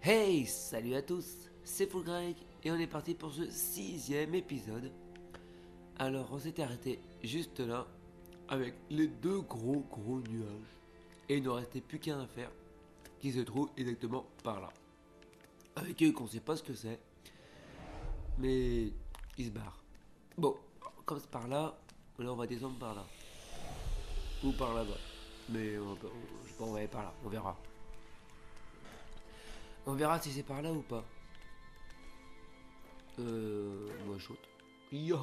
Hey, salut à tous, c'est Full Greg et on est parti pour ce 6e épisode. Alors on s'était arrêté juste là avec les deux gros nuages et il ne restait plus qu'un à faire qui se trouve exactement par là. Avec eux qu'on sait pas ce que c'est mais ils se barrent. Bon, comme c'est par là, on va descendre par là ou par là-bas. Mais je sais pas, on va aller par là, on verra. On verra si c'est par là ou pas. Moi chaude. Ya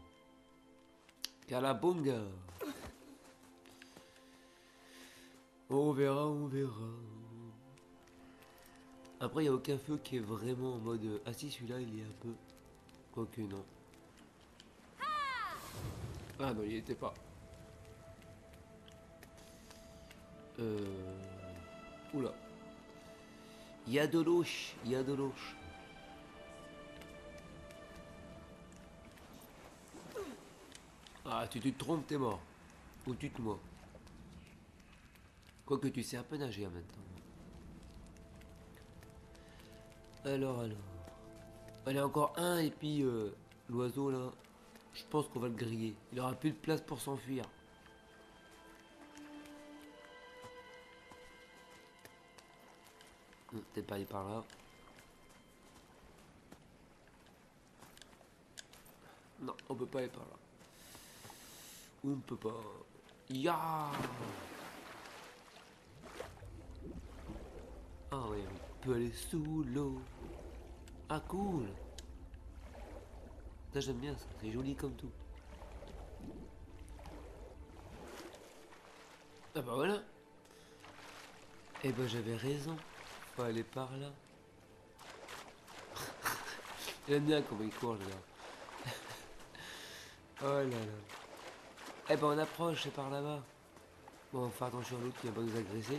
Calabunga. On verra, on verra. Après, il n'y a aucun feu qui est vraiment en mode... Ah si, celui-là, il est un peu... Quoique non. Ah non, il était pas. Oula. Il y a de l'ouche, il y a de l'ouche. Ah, tu te trompes, t'es mort. Ou tu te moques. Quoique tu sais un peu nager en même temps. Alors. Allez, encore un et puis l'oiseau là, je pense qu'on va le griller. Il aura plus de place pour s'enfuir. Peut-être pas aller par là. Non, on peut pas aller par là. Ou on peut pas. Ya. Ah ouais, on peut aller sous l'eau. Ah cool. Ça j'aime bien ça, c'est joli comme tout. Ah bah voilà. Eh ben j'avais raison. Faut aller par là. J'aime bien comment il court là. Oh là là. Eh ben on approche, c'est par là-bas. Bon, on va faire attention à l'autre qui va pas nous agresser.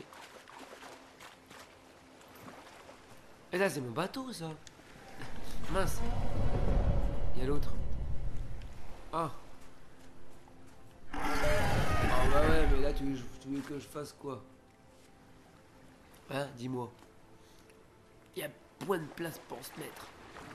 Et là c'est mon bateau ça. Mince. Il y a l'autre. Ah. Ah bah ouais, mais là tu veux que je fasse quoi? Hein, dis-moi. Il y a point de place pour se mettre.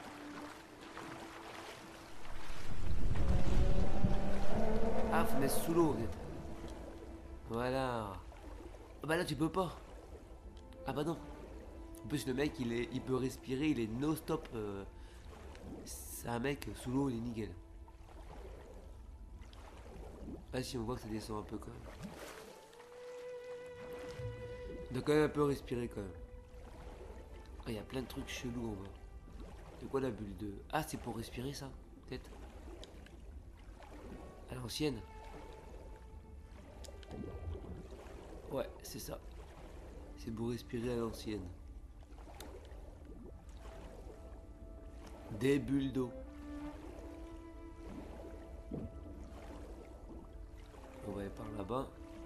Ah, faut mettre sous l'eau. Voilà. Ah bah là tu peux pas. Ah bah non. En plus le mec il peut respirer, il est no stop. C'est un mec sous l'eau, il est nickel. Ah si on voit que ça descend un peu quand même. Il doit quand même un peu respirer quand même. Ah il y a plein de trucs chelous en bas. C'est quoi la bulle de... Ah c'est pour respirer ça, peut-être. À l'ancienne. Ouais c'est ça. C'est pour respirer à l'ancienne. Des bulles d'eau. On va aller par là-bas.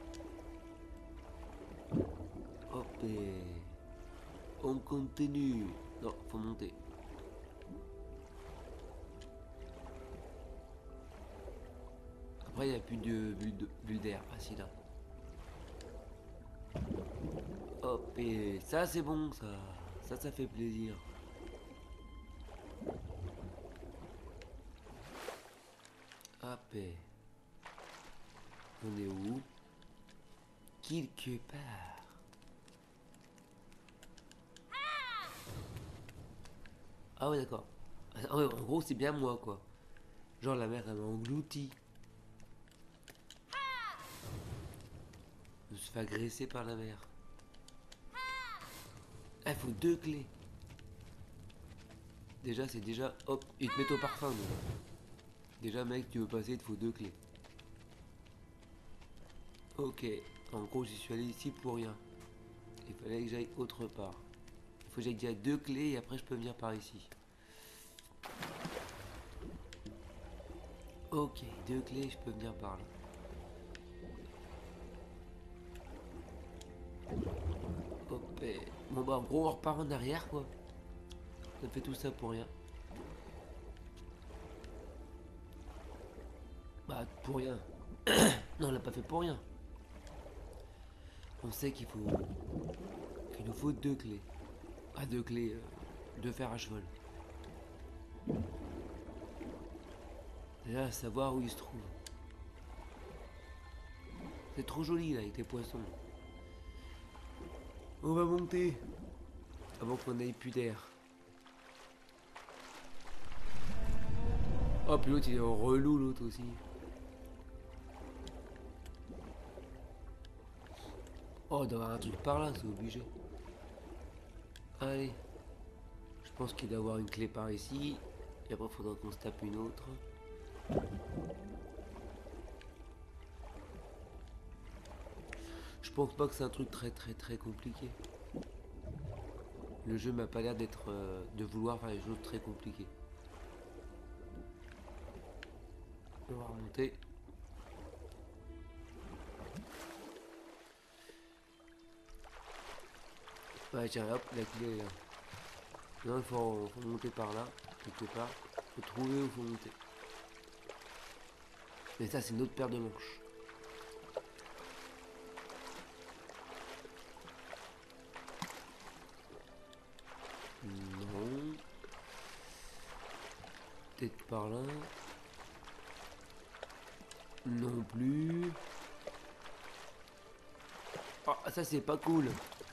Hop et... On continue. Non, faut monter. Après il n'y a plus de bulles d'air. Ah si là. Hop et... Ça c'est bon ça. Ça fait plaisir. Hop et... On est où? Quelque part. Ah ouais d'accord. Ah ouais, en gros c'est bien moi quoi. Genre la mer elle m'a englouti. Je me suis fait agresser par la mer. Ah il faut 2 clés. Déjà c'est déjà... Hop, ils te mettent au parfum déjà. Déjà mec tu veux passer il te faut 2 clés. Ok, en gros j'y suis allé ici pour rien. Il fallait que j'aille autre part. Il faut que j'aille déjà 2 clés et après je peux venir par ici. Ok, 2 clés, je peux venir par là. Hop, et... Bon bah en gros on repart en arrière quoi. On fait tout ça pour rien. Bah pour rien. Non on l'a pas fait pour rien. On sait qu'il nous faut 2 clés. à deux clés de fer à cheval. Déjà, à savoir où il se trouve. C'est trop joli là avec les poissons. On va monter avant qu'on ait plus d'air. Oh, puis l'autre il est en relou, l'autre aussi. Oh, il doit y avoir un truc par là, c'est obligé. Allez. Je pense qu'il doit y avoir une clé par ici. Et après, il faudra qu'on se tape une autre. Je pense pas que c'est un truc très compliqué. Le jeu m'a pas l'air d'être de vouloir faire des choses très compliquées. On va remonter. Ouais, tiens, hop, la clé est là. Maintenant, il faut monter par là, quelque part. Il faut trouver où il faut monter. Mais ça, c'est une autre paire de manches. Non. Peut-être par là. Non plus. Ah, ça, c'est pas cool.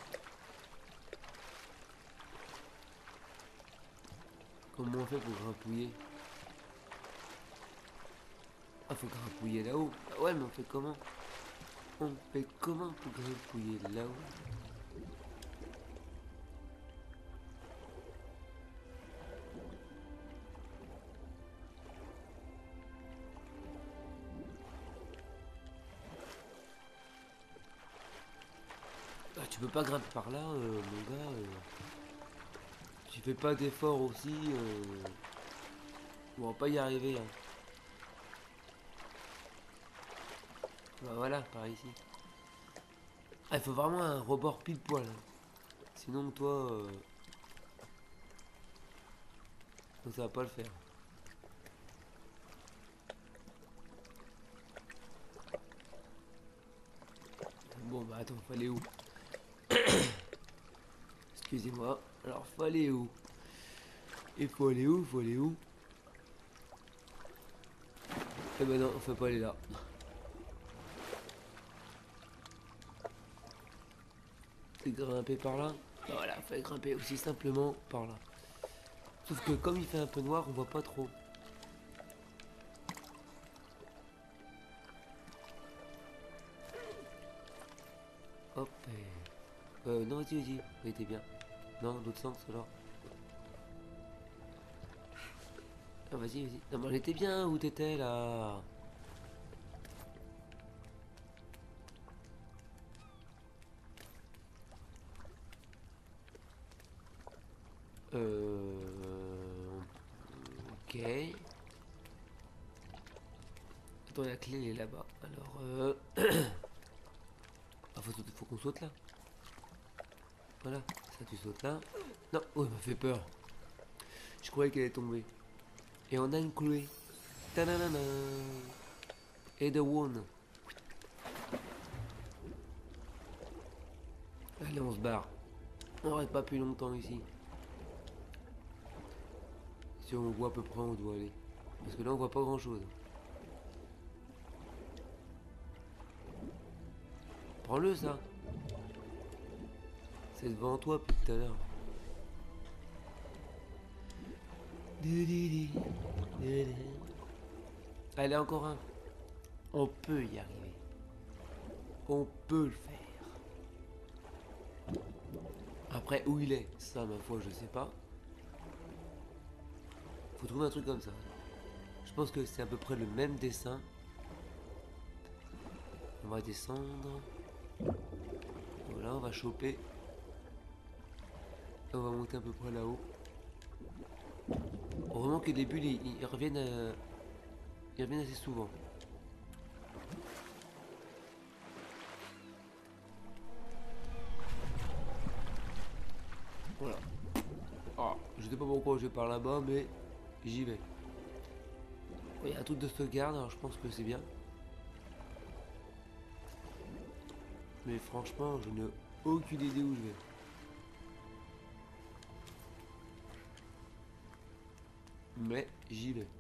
Comment on fait pour grappouiller? Ah, faut grappouiller là-haut. Ah ouais, mais on fait comment? On fait comment pour grappouiller là-haut? Ah, tu peux pas grimper par là, mon gars. Tu fais pas d'effort aussi. On va pas y arriver. Hein. Bah voilà, par ici. Ah, il faut vraiment un rebord pile poil. Hein. Sinon, toi, ça va pas le faire. Bon, bah attends, fallait où? Excusez-moi. Alors, fallait où? Il faut aller où? Faut aller où? Eh ben non, on peut pas aller là. C'est grimper par là. Voilà, faut grimper aussi simplement par là. Sauf que comme il fait un peu noir, on voit pas trop. Hop. Non, vas-y. Oui, t'es bien. Non, l'autre sens alors. Ah, vas-y. Non, mais on était bien où t'étais là. Ok. Attends, la clé elle est là-bas. Alors, ah, faut qu'on saute là. Voilà, ça tu sautes là. Non, oh, il m'a fait peur. Je croyais qu'elle allait tomber. Et on a une clé. Ta-da-da-da. Et de one. Allez, on se barre. On reste pas plus longtemps ici. Si on voit à peu près où on doit aller. Parce que là, on voit pas grand chose. Prends-le, ça. C'est devant toi depuis tout à l'heure. Allez, encore un. On peut y arriver. On peut le faire. Après, où il est, ça, ma foi, je sais pas. Faut trouver un truc comme ça. Je pense que c'est à peu près le même dessin. On va descendre. Voilà, on va choper. Et on va monter à peu près là-haut. Heureusement que les bulles, ils reviennent assez souvent. Voilà. Ah, je sais pas pourquoi je vais par là-bas, mais j'y vais. Il y a un truc de sauvegarde, alors je pense que c'est bien. Mais franchement, je n'ai aucune idée où je vais. Mais j'y vais.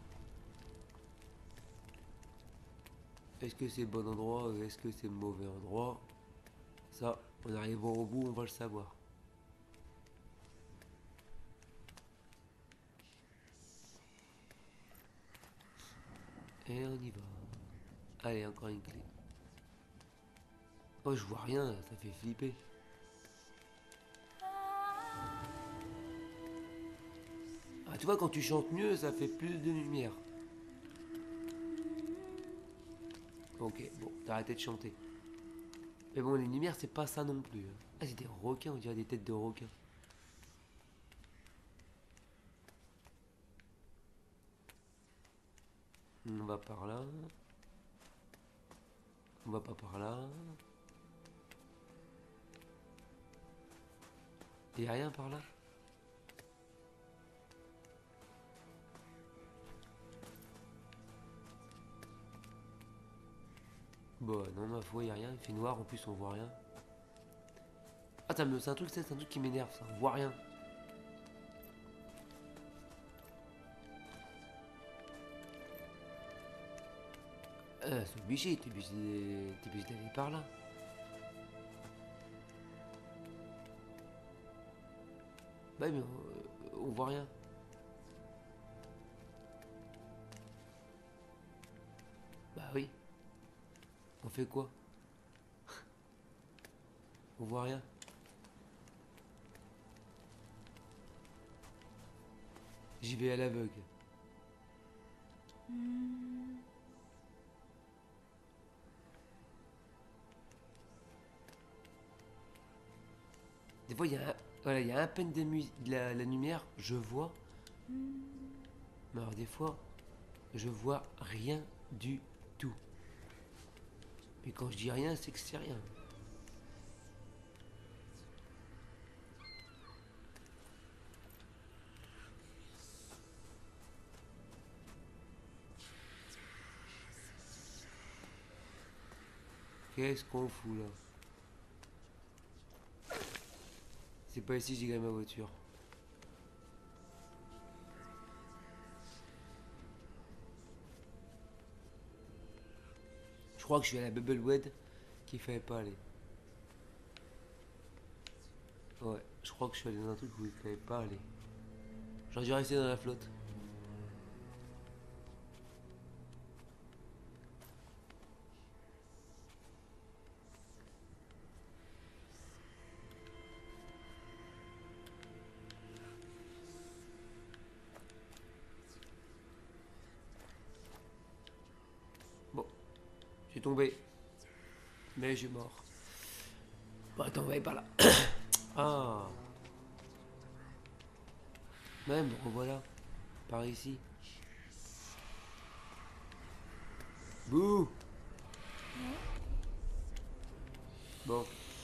Est-ce que c'est le bon endroit ou est-ce que c'est le mauvais endroit? Ça, en arrivant au bout, on va le savoir. Et on y va. Allez, encore une clé. Oh, je vois rien, ça fait flipper. Ah, tu vois, quand tu chantes mieux, ça fait plus de lumière. Ok, bon, t'as arrêté de chanter. Mais bon, les lumières, c'est pas ça non plus. Ah, c'est des requins, on dirait des têtes de requins. On va par là. On va pas par là. Y a rien par là? Bon, non, ma foi, y a rien. Il fait noir, en plus, on voit rien. Ah, c'est un truc, c'est un truc qui m'énerve, ça. On voit rien. C'est obligé, t'es obligé d'aller par là. Bah, mais on voit rien. Bah oui. On fait quoi? On voit rien. J'y vais à l'aveugle. Des fois, voilà, y a à peine de la lumière, je vois. Mais alors, des fois, je vois rien du tout. Mais quand je dis rien, c'est que c'est rien. Qu'est-ce qu'on fout là? C'est pas ici que j'ai gagné ma voiture. Je crois que je suis à la Bubblewed qu'il fallait pas aller. Ouais, je crois que je suis allé dans un truc où il fallait pas aller. J'aurais dû rester dans la flotte. Bon, j'ai tombé. Mais j'ai mort. Bon, attends, on va aller par là. Ah, même, revoilà. Par ici. Bouh. Bon.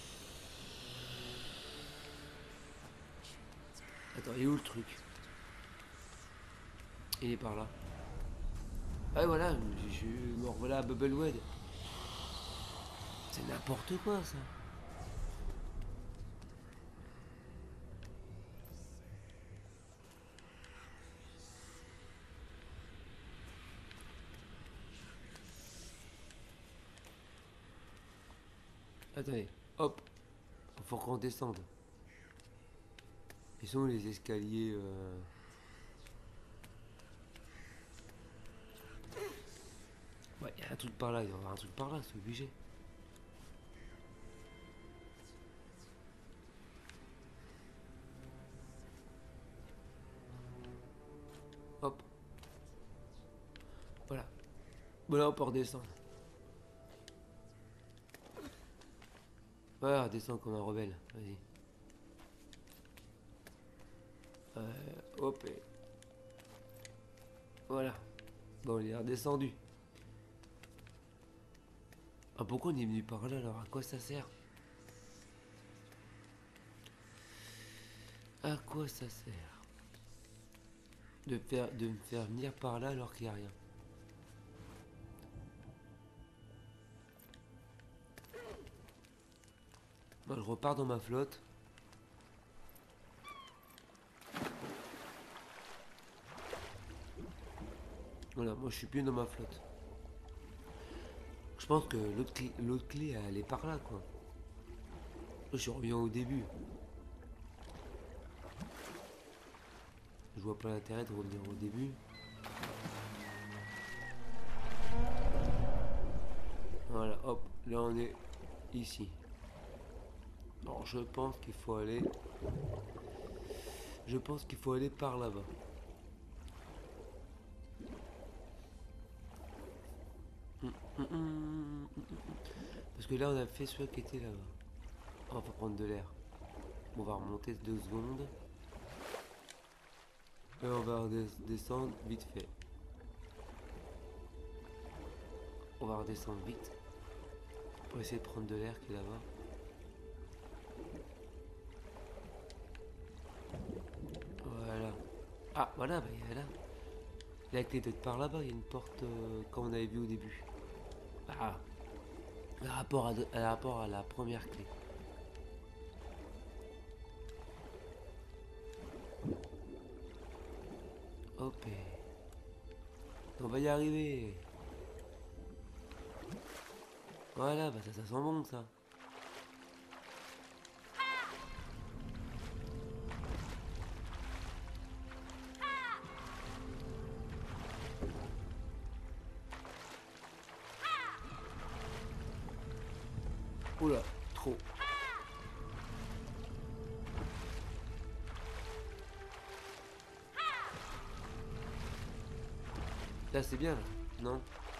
Attends, il est où le truc? Il est par là. Ah voilà, je me revoilà à Bubblewed. C'est n'importe quoi ça. Attendez, hop. Faut qu'on descende. Ils sont où les escaliers Ouais, il y a un truc par là, il doit y avoir un truc par là, c'est obligé. Hop. Voilà. Bon là on peut redescendre. Ouais, redescends comme un rebelle, vas-y. Hop et... Voilà. Bon, il est redescendu. Ah, pourquoi on est venu par là alors? À quoi ça sert? À quoi ça sert de me faire venir par là alors qu'il n'y a rien? Bon, je repars dans ma flotte. Voilà, moi je suis plus dans ma flotte. Je pense que l'autre clé, elle est par là, quoi. Je reviens au début. Je vois pas l'intérêt de revenir au début. Voilà, hop, là on est ici. Alors je pense qu'il faut aller... Je pense qu'il faut aller par là-bas. Parce que là on a fait celui qui était là-bas. On va prendre de l'air. On va remonter 2 secondes. Et on va redescendre vite fait. On va redescendre vite. Pour essayer de prendre de l'air qui est là-bas. Voilà. Ah voilà, bah il y a là. La clé doit être par là-bas, il y a une porte comme on avait vu au début. Ah. Rapport à la première clé. Hop. On va y arriver. Voilà, bah ça sent bon ça. Oula, trop. Là c'est bien, là. Non?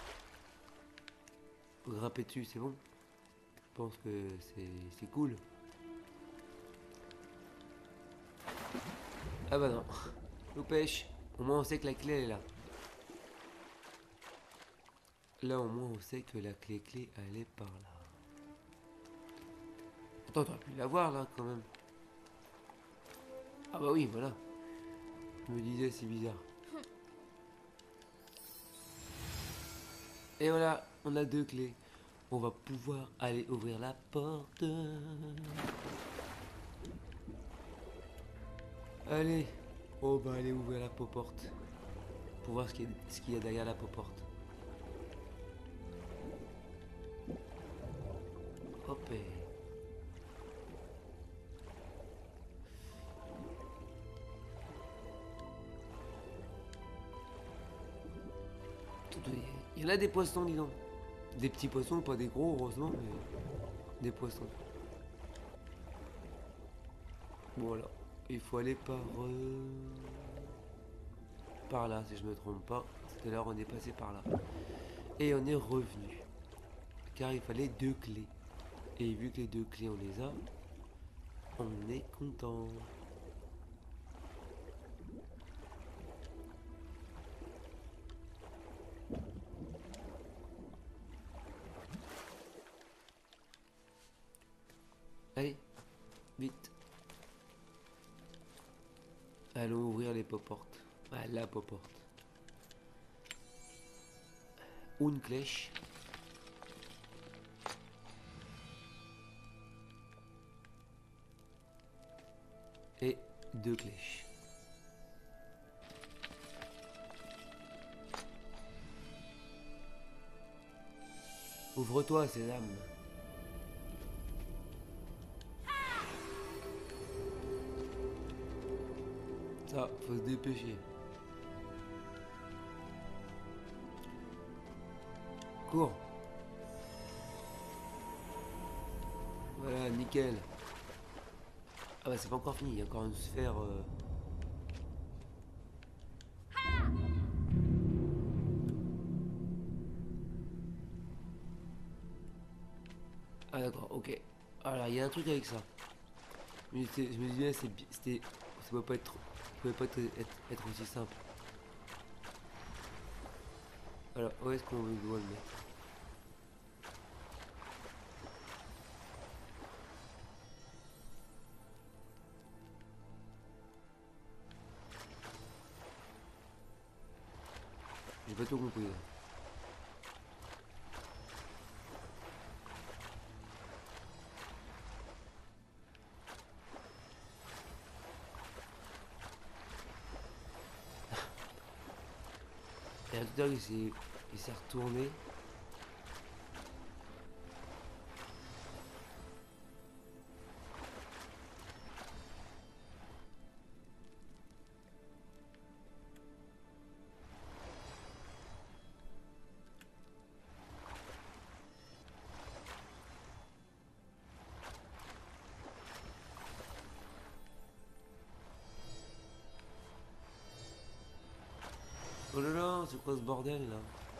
Faut grimper dessus, c'est bon? Je pense que c'est cool. Ah bah non. Nous pêche. Au moins on sait que la clé elle est là. Là au moins on sait que la clé elle est par là. Attends, t'aurais pu la voir là quand même. Ah bah oui, voilà. Je me disais c'est bizarre. Et voilà, on a 2 clés. On va pouvoir aller ouvrir la porte. Allez, on va aller ouvrir la porte. Pour voir ce qu'il y a derrière la porte. Hop. Il y en a des poissons, dis donc. Des petits poissons, pas des gros, heureusement, mais des poissons. Voilà. Il faut aller par là, si je me trompe pas. Tout à l'heure, on est passé par là. Et on est revenu. Car il fallait 2 clés. Et vu que les 2 clés, on les a, on est content. Allez, vite. Allons ouvrir les portes. Ah, la porte. Une clèche. Et 2 clèches. Ouvre-toi, Sésame. Ça, faut se dépêcher. Cours. Voilà, nickel. Ah bah c'est pas encore fini, il y a encore une sphère... Ah d'accord, ok. Alors il y a un truc avec ça. Mais je me disais, c'était... Ça peut pas être... Ça pouvait pas être aussi simple. Alors, où est-ce qu'on doit le mettre? J'ai pas tout compris là. Et tout à l'heure, il s'est retourné. Oh là là, c'est quoi ce bordel là?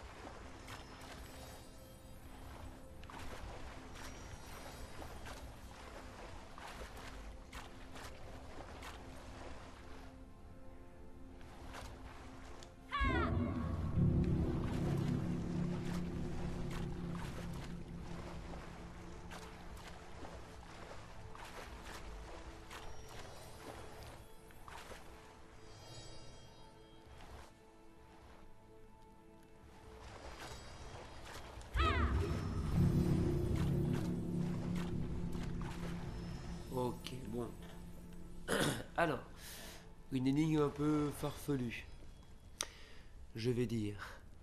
Ok, bon. Alors, une énigme un peu farfelue, je vais dire.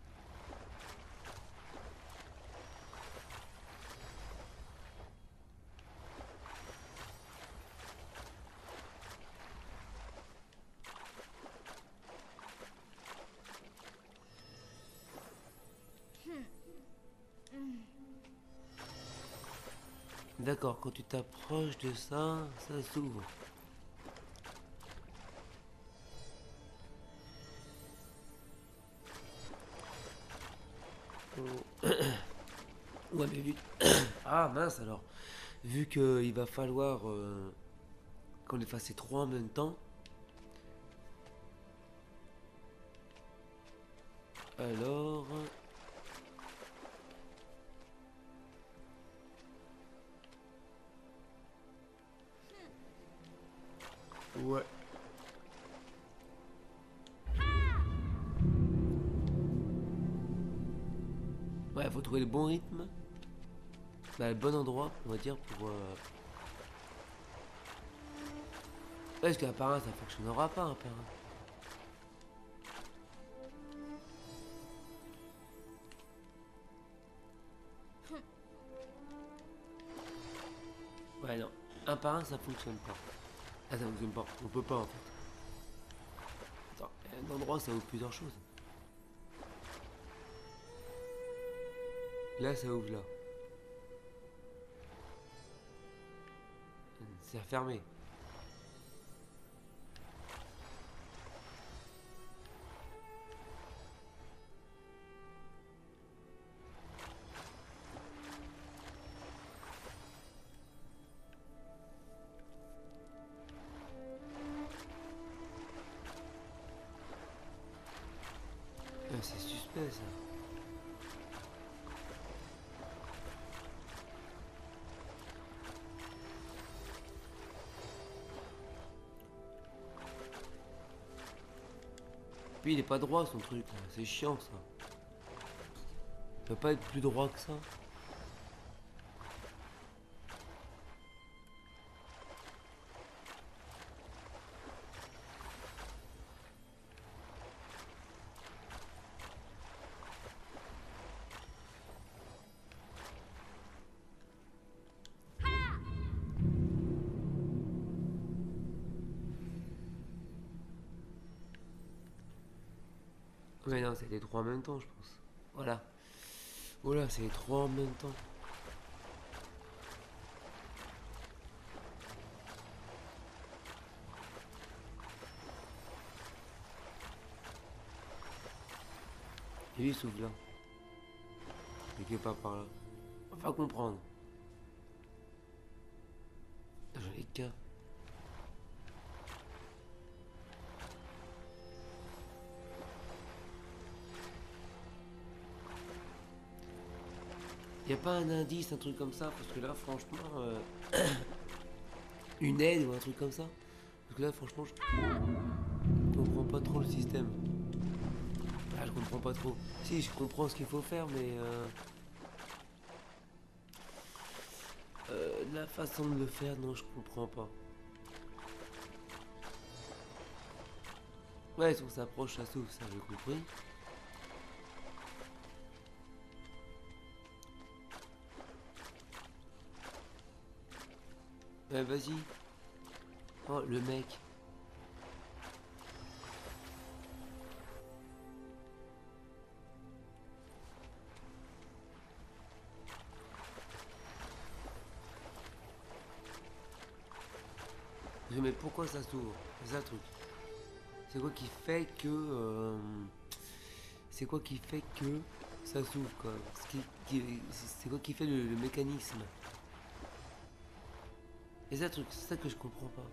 D'accord, quand tu t'approches de ça, ça s'ouvre. Oh. Ouais, mais vu... Ah mince alors. Vu qu'il va falloir qu'on ait fasse ces trois en même temps. Alors... Ouais. Ouais, faut trouver le bon rythme. Bah, le bon endroit, on va dire, pour... Parce qu'un par un, ça fonctionnera pas, un par un. Ouais, non. Un par un, ça fonctionne pas. Ah, ça fonctionne pas. On peut pas, en fait. Attends, un endroit, ça ouvre plusieurs choses. Là, ça ouvre là. C'est refermé. C'est suspect, ça. Puis il est pas droit, son truc, là. C'est chiant, ça. Il peut pas être plus droit que ça. Ouais, non, c'est les trois en même temps, je pense. Voilà. Voilà, c'est les trois en même temps. Et lui, il s'ouvre là. Quelque part par là. On va comprendre. J'en ai qu'un. Y a pas un indice, un truc comme ça? Parce que là, franchement... une aide ou un truc comme ça? Parce que là, franchement, je comprends pas trop le système. Ah, je comprends pas trop. Si, je comprends ce qu'il faut faire, mais... la façon de le faire, non, je comprends pas. Ouais, si on s'approche, ça s'ouvre, ça j'ai compris. Ouais, vas-y. Oh, le mec. Mais pourquoi ça s'ouvre? C'est ça le truc. C'est quoi qui fait que... C'est quoi qui fait que ça s'ouvre, quoi? C'est quoi qui fait le mécanisme? Et ça le truc, c'est ça que je comprends pas.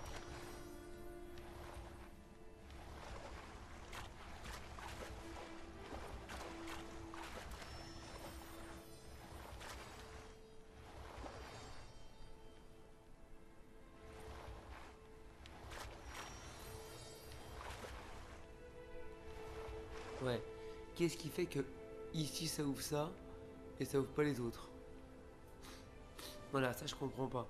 Ouais. Qu'est-ce qui fait que ici ça ouvre ça et ça ouvre pas les autres? Voilà, ça je comprends pas.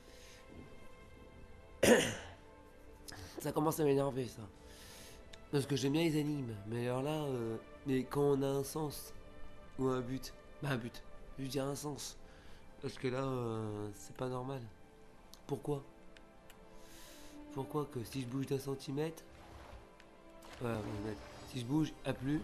Ça commence à m'énerver ça. Parce que j'aime bien les énigmes, mais alors là, mais quand on a un sens ou un but, bah un but, je veux dire un sens. Parce que là, c'est pas normal. Pourquoi? Pourquoi que si je bouge d'un centimètre, voilà, si je bouge à plus,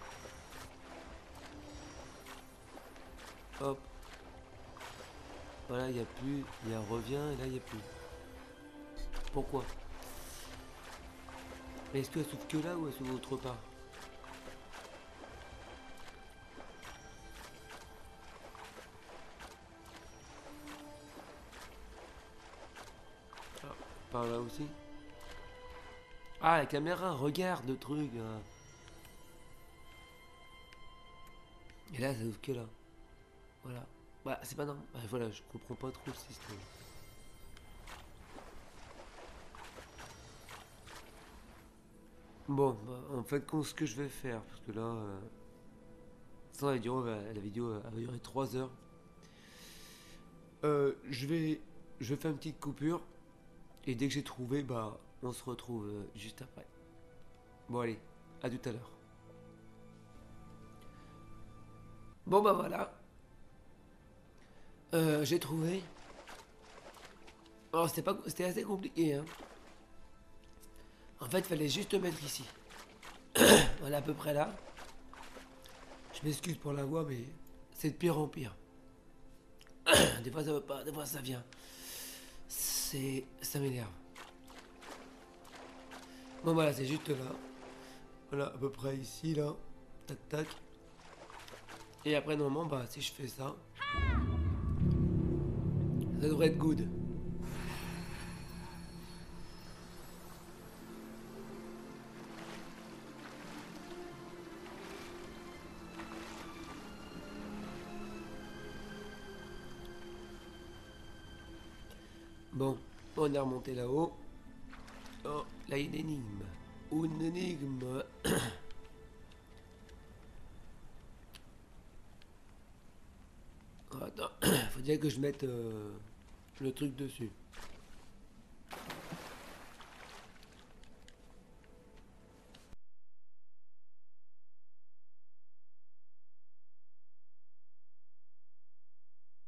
hop, voilà, il y a plus, il y a revient et là il y a plus. Pourquoi? Mais est-ce qu'elle s'ouvre que là ou elle s'ouvre autre part? Ah, par là aussi? Ah, la caméra regarde le truc, hein. Et là, ça ouvre que là. Voilà. Bah, c'est pas normal. Bah, voilà, je comprends pas trop le système. Bon, bah, en fait, ce que je vais faire, parce que là, ça, la vidéo va durer 3 heures. Je vais, faire une petite coupure et dès que j'ai trouvé, bah, on se retrouve juste après. Bon, allez, à tout à l'heure. Bon, bah voilà, j'ai trouvé. Alors, c'était assez compliqué, hein. En fait, il fallait juste mettre ici. Voilà, à peu près là. Je m'excuse pour la voix, mais c'est de pire en pire. Des fois ça veut pas, des fois ça vient. Ça m'énerve. Bon voilà, c'est juste là. Voilà, à peu près ici, là. Tac, tac. Et après, normalement, bah, si je fais ça, ça devrait être good. Bon, on est remonté là-haut. Oh, là, il y a une énigme. Une énigme. Attends, faut dire que je mette le truc dessus.